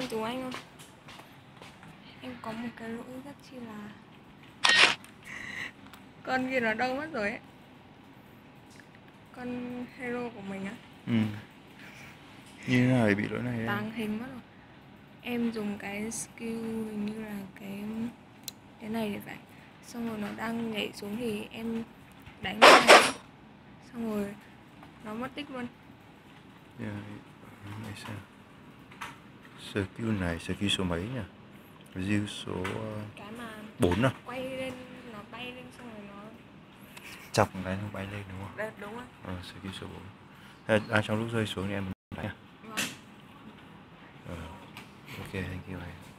Anh Tú Anh ơi, em có một cái lỗi rất chi là con kia nó đâu mất rồi ấy. Con hero của mình á. Như thế nào để bị lỗi này? Tàng hình mất rồi. Em dùng cái skill hình như là cái này để phải. Xong rồi nó đang nhảy xuống thì em đánh nó này. Xong rồi nó mất tích luôn. Để xem. Skill này, skill số mấy nhỉ? Skill số Cái mà 4 à? quay lên, nó bay lên xong rồi nó Chọc cái nó bay lên đúng không? Đấy, đúng rồi. Skill số 4. Trong lúc rơi xuống thì em đánh nha. Vâng. Ok, thank you.